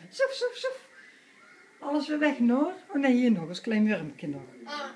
Soef, soef, soef. Alles weer weg, Noor. Oh nee, hier nog, als klein wurmpje nog.